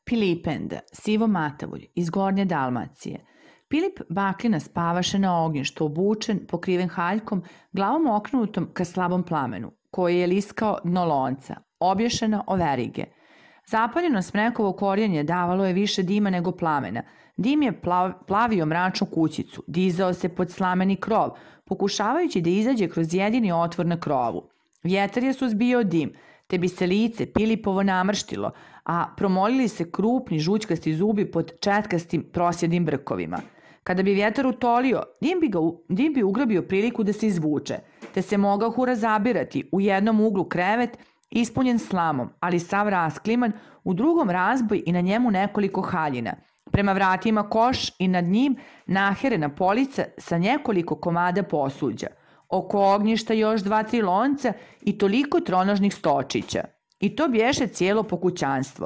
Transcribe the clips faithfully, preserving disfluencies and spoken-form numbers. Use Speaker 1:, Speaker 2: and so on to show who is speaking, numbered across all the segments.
Speaker 1: Pilipenda, sivo matavulj, iz Gornje Dalmacije. Pilip baklina spavaše na ognjištu, obučen, pokriven haljkom, glavom okrenutom ka slabom plamenu, koji je liskao dno lonca, obješena o verige. Zapaljeno smrekovo korjenje davalo je više dima nego plamena. Dim je plav, plavio mračnu kućicu, dizao se pod slameni krov, pokušavajući da izađe kroz jedini otvor na krovu. Vjetar je suzbio dim, te bi se lice Pilipovo namrštilo, a promolili se krupni žućkasti zubi pod četkastim prosjednim brkovima. Kada bi vjetar utolio, dim bi, ga, dim bi ugrabio priliku da se izvuče, te se mogao hura zabirati u jednom uglu krevet, ispunjen slamom, ali sav raskliman, u drugom razboj i na njemu nekoliko haljina. Prema vratima koš i nad njim naherena polica sa nekoliko komada posuđa. Oko ognjišta još dva, tri lonca i toliko tronožnih stočića. I to bješe cijelo pokućanstvo.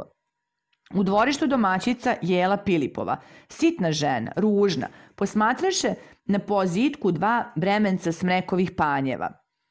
Speaker 1: U dvorištu domaćica Jela Pilipova, sitna žena, ružna, posmatraše na pozitku dva bremenca smrekovih panjeva,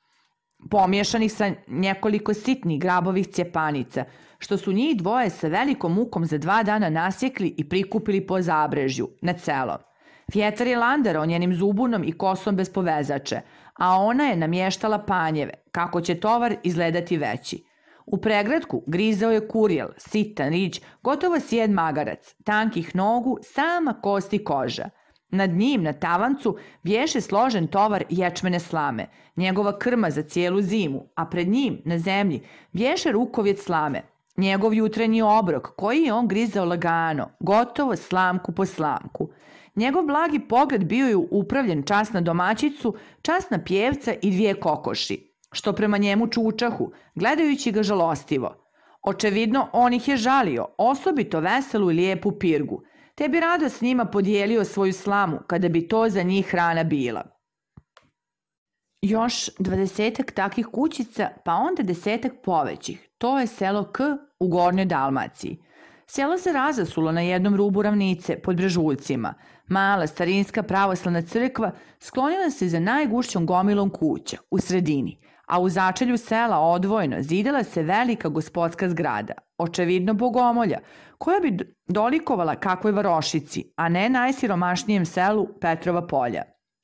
Speaker 1: pomješanih sa nekoliko sitnih grabovih cjepanica, što su njih dvoje sa velikom mukom za dva dana nasjekli i prikupili po zabrežju, na celo. Vjetar je landarao njenim zubunom i kosom bez povezače, a ona je namještala panjeve, kako će tovar izgledati veći. U pregradku grizao je kurijel, sitan riđ, gotovo sjed magarac, tankih nogu, sama kost i koža. Nad njim, na tavancu, bješe složen tovar ječmene slame, njegova krma za cijelu zimu, a pred njim, na zemlji, bješe rukovjet slame, njegov jutrenji obrok, koji je on grizao lagano, gotovo slamku po slamku. Njegov blagi pogled bio je upravljen čas na domaćicu, čas na pjevca i dvije kokoši, što prema njemu čučahu, gledajući ga žalostivo. Očevidno on ih je žalio, osobito veselu i lijepu pirgu, te bi rado s njima podijelio svoju slamu, kada bi to za njih hrana bila. Još dvadesetak takih kućica, pa onda desetak povećih, to je selo K u Gornjoj Dalmaciji. Selo se razasulo na jednom rubu ravnice pod Brežuljcima. Mala starinska pravoslavna crkva sklonila se za najgušćom gomilom kuća u sredini, a u začelju sela odvojeno zidala se velika gospodska zgrada, očevidno bogomolja, koja bi dolikovala kakvoj varošici, a ne najsiromašnijem selu Petrova polja.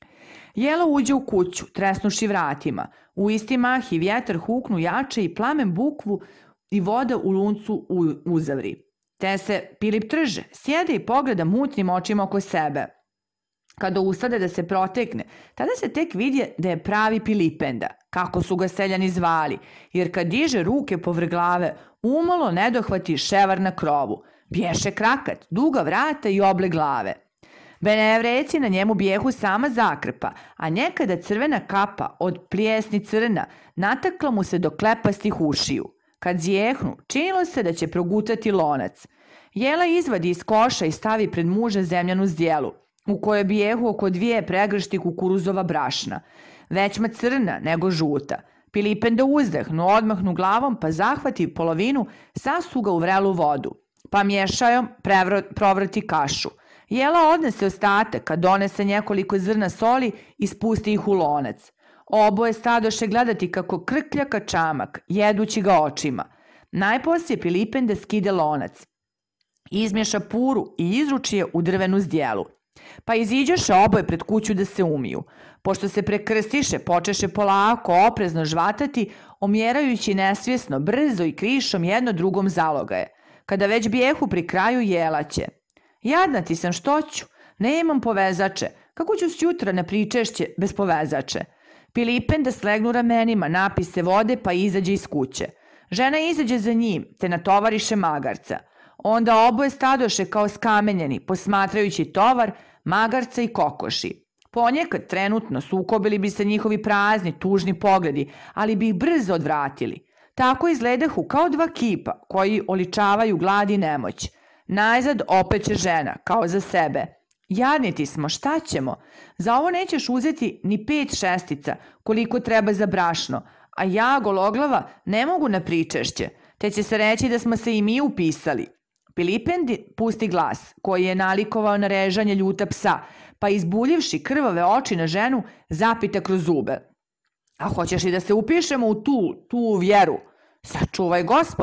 Speaker 1: Jelo uđe u kuću, tresnuši vratima. U isti mah i vjetar huknu jače i plamen bukvu i voda u luncu uzavri. Te se Pilip trže, sjede i pogleda mutnim očima oko sebe. Kada ustade da se protekne, tada se tek vidje da je pravi Pilipenda, kako su ga seljani zvali, jer kad diže ruke povrh glave, umalo ne dohvati ševar na krovu. Bješe krakat, duga vrata i oble glave. Benevreci na njemu bijehu sama zakrpa, a nekada crvena kapa od plijesni crna natakla mu se do klepastih ušiju. Kad zjehnu, činilo se da će progutati lonac. Jela izvadi iz koša i stavi pred muža zemljanu zdjelu, u kojoj bijehu oko dvije pregršti kukuruzova brašna, većma crna nego žuta. Pilipenda uzdahnu, odmahnu glavom, pa zahvati polovinu, sasu ga u vrelu vodu, pa mješajom provrti kašu. Jela odnese ostatak, a donese nekoliko zrna soli i spusti ih u lonac. Oboje stadoše gledati kako krklja kačamak, jedući ga očima. Najposlije Pilipenda skide lonac, izmješa puru i izruči je u drvenu zdjelu. Pa iziđeše oboje pred kuću da se umiju. Pošto se prekrstiše, počeše polako, oprezno žvatati, omjerajući nesvjesno, brzo i krišom jedno drugom zalogaje. Kada već bijehu pri kraju, jelaće: "Jadna ti sam, što ću? Nemam povezače. Kako ću sjutra na pričešće bez povezače?" Pilipenda slegnu ramenima, napi se vode, pa izađe iz kuće. Žena izađe za njim, te natovariše magarca. Onda oboje stadoše kao skamenjeni, posmatrajući tovar, magarca i kokoši. Ponekad trenutno sukobili bi se njihovi prazni, tužni pogledi, ali bi ih brzo odvratili. Tako izgledahu kao dva kipa koji oličavaju glad i nemoć. Najzad opet će žena, kao za sebe: "Jadni ti smo, šta ćemo? Za ovo nećeš uzeti ni pet šestica, koliko treba za brašno, a ja, gologlava, ne mogu na pričešće, te će se reći da smo se i mi upisali." Pilipendi pusti glas, koji je nalikovao na režanje ljuta psa, pa izbuljivši krvave oči na ženu, zapita kroz zube: "A hoćeš li da se upišemo u tu, tu vjeru? Sačuvaj, Gospode,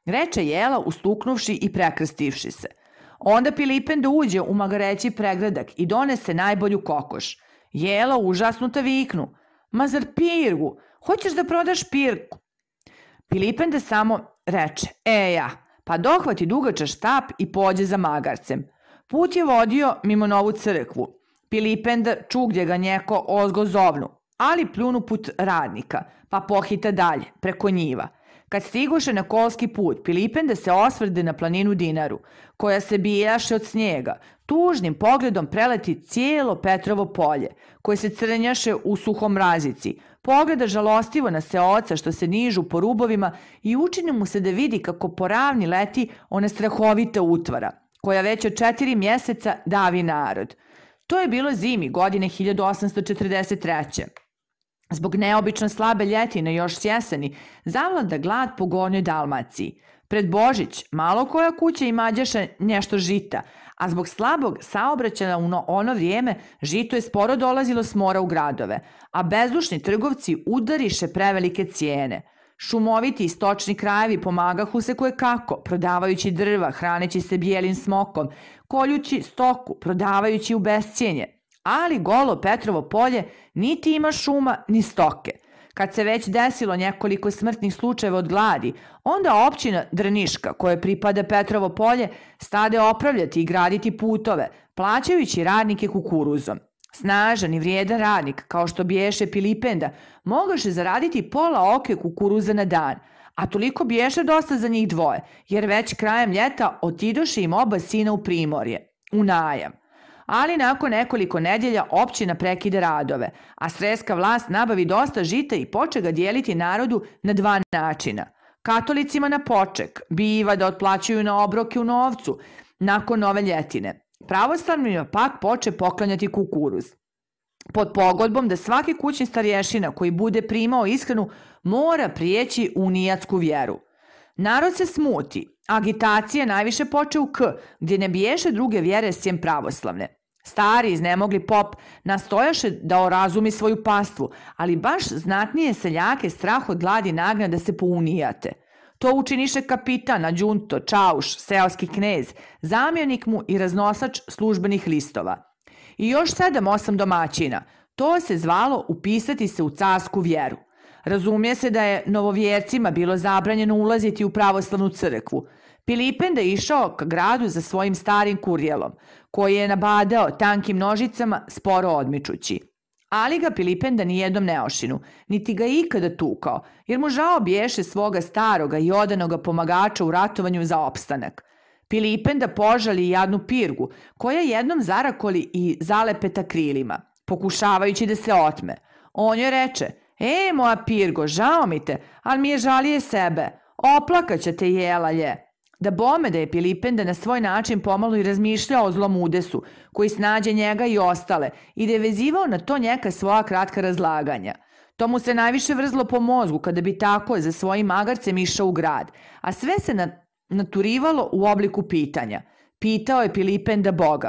Speaker 1: reče Jela ustuknuvši i prekrstivši se. Onda Pilipenda uđe u magareći pregledak i donese najbolju kokoš. Jela užasnuta viknu: "Ma zar pirgu? Hoćeš da prodaš pirgu?" Pilipenda samo reče: "E ja," pa dohvati dugača štap i pođe za magarcem. Put je vodio mimo Novu crkvu. Pilipenda čugdje ga njeko ozgo zovnu, ali pljunu put radnika, pa pohita dalje, preko njiva. Kad stigoše na kolski put, Pilipenda se osvrde na planinu Dinaru, koja se bijaše od snijega. Tužnim pogledom preleti cijelo Petrovo polje, koje se crnjaše u suhom mrazici. Pogleda žalostivo na seoca što se nižu po rubovima i učini mu se da vidi kako po ravni leti ona strahovita utvara, koja već od četiri mjeseca davi narod. To je bilo zimi godine hiljadu osamsto četrdeset treće. Zbog neobično slabe ljetine još s jeseni zavlada glad po Gornjoj Dalmaciji. Pred Božić malo koja kuća imađaše nešto žita, a zbog slabog saobraćaja u ono vrijeme žito je sporo dolazilo s mora u gradove, a bezdušni trgovci udariše prevelike cijene. Šumoviti i stočni krajevi pomagahu se koje kako, prodavajući drva, hraneći se bijelim smokom, koljući stoku, prodavajući u bescijenje. Ali golo Petrovo polje niti ima šuma ni stoke. Kad se već desilo nekoliko smrtnih slučajeva od gladi, onda općina Drniška, koje pripada Petrovo polje, stade opravljati i graditi putove, plaćajući radnike kukuruzom. Snažan i vrijedan radnik, kao što biješe Pilipenda, mogaše zaraditi pola oke kukuruza na dan, a toliko biješe dosta za njih dvoje, jer već krajem ljeta otidoše im oba sina u primorje, u najam. Ali nakon nekoliko nedjelja općina prekide radove, a sreska vlast nabavi dosta žita i poče ga dijeliti narodu na dva načina. Katolicima na poček, biva da otplaćuju na obroke u novcu nakon nove ljetine. Pravoslavnima pak poče poklanjati kukuruz. Pod pogodbom da svaki kućni starješina koji bude primao ishranu mora prijeći u unijatsku vjeru. Narod se smuti. Agitacija najviše poče u K, gdje ne biješe druge vjere sjem pravoslavne. Stari iznemogli pop nastojaše da orazumi svoju pastvu, ali baš znatnije seljake strah od gladi nagna da se pounijate. To učiniše kapitan, adjunto, čauš, seoski knez, zamjenik mu i raznosač službenih listova. I još sedam osam domaćina. To se zvalo upisati se u carsku vjeru. Razumije se da je novovjercima bilo zabranjeno ulaziti u pravoslavnu crkvu. Pilipenda je išao ka gradu za svojim starim kurjelom, koji je nabadao tankim nožicama sporo odmičući. Ali ga Pilipenda nijednom ne ošinu, niti ga ikada tukao, jer mu žao biješe svoga staroga i odanoga pomagača u ratovanju za opstanak. Pilipenda požali jadnu pirgu, koja jednom zarakoli i zalepeta krilima, pokušavajući da se otme. On joj reče: "E, moja pirgo, žao mi te, ali mi je žalije sebe, oplakaće te Jelalje." Da bome da je Pilipenda na svoj način pomalo i razmišljao o zlom udesu, koji snađe njega i ostale, i da je vezivao na to njeka svoja kratka razlaganja. To mu se najviše vrzlo po mozgu kada bi tako za svojim magarcem išao u grad, a sve se naturivalo u obliku pitanja. Pitao je Pilipenda Boga: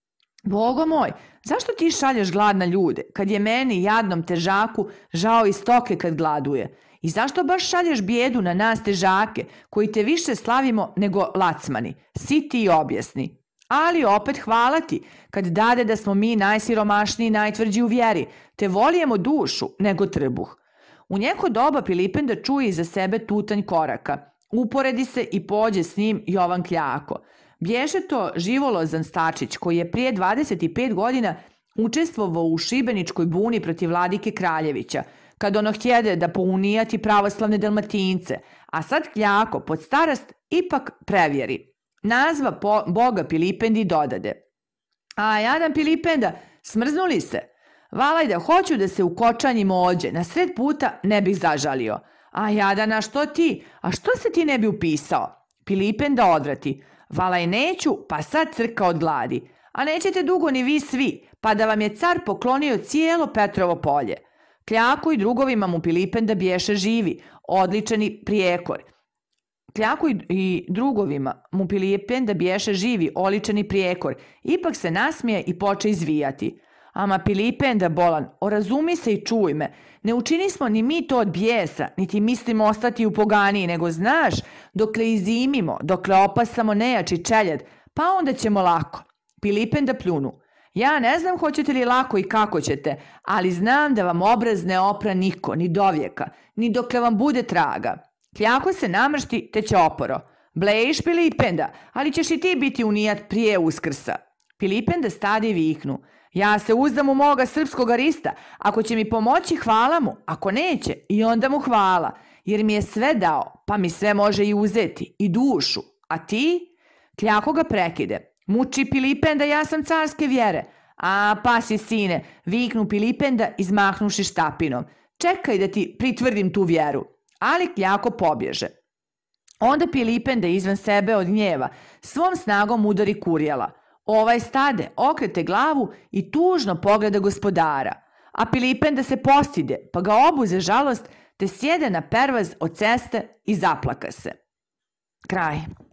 Speaker 1: "Bogo moj, zašto ti šalješ gladna ljude, kad je meni, jadnom težaku, žao i stoke kad gladuje? I zašto baš šalješ bijedu na nas težake, koji te više slavimo nego lacmani? Siti i objasni." Ali opet hvala ti, kad dade da smo mi najsiromašniji i najtvrđi u vjeri, te volijemo dušu nego trbuh. U njeko doba Pilipenda čuje iza sebe tutanj koraka. Uporedi se i pođe s njim Jovan Kljako. Bješe to Živolozan Stačić, koji je prije dvadeset pet godina učestvovao u šibeničkoj buni protiv vladike Kraljevića, kad ono htjede da pounijati pravoslavne Dalmatince, a sad Kljako pod starost ipak prevjeri. Nazva po Boga Pilipendi dodade: "A jadan Pilipenda, smrznuli se? Valaj da hoću da se ukočanjim ođe, na sred puta ne bih zažalio." "A jadana, što ti? A što se ti ne bi upisao?" Pilipenda odvrati: "Valaj neću, pa sad crka od gladi. A nećete dugo ni vi svi, pa da vam je car poklonio cijelo Petrovo polje." Kljako i drugovima mu Pilipenda biješe živi, odličani prijekor. Kljako i drugovima mu Pilipenda biješe živi, oličeni prijekor, ipak se nasmije i poče izvijati. Ama Pilipenda bolan, orazumi se i čuj me. Ne učinismo ni mi to od bijesa, niti mislimo ostati u poganiji, nego znaš, dokle izimimo, dokle opasamo nejači čeljad, pa onda ćemo lako. Pilipenda pljunu. Ja ne znam hoćete li lako i kako ćete, ali znam da vam obraz ne opra niko, ni dovijeka, ni dokle vam bude traga. Kljako se namršti, te će oporo. Blejiš, Pilipenda, ali ćeš i ti biti unijat prije Uskrsa. Pilipenda stade i viknu. Ja se uzdam u moga srpskog Arista, ako će mi pomoći hvala mu, ako neće i onda mu hvala, jer mi je sve dao, pa mi sve može i uzeti, i dušu, a ti? Kljako ga prekide. Muči Pilipenda, ja sam carske vjere. A, pasi sine, viknu Pilipenda izmahnuši štapinom. Čekaj da ti pritvrdim tu vjeru. Ali Kljako pobježe. Onda Pilipenda izvan sebe od gnjeva svom snagom udari Kurjala. Ovaj stade, okrete glavu i tužno pogleda gospodara. A Pilipenda se postide, pa ga obuze žalost, te sjede na pervaz od ceste i zaplaka se. Kraj.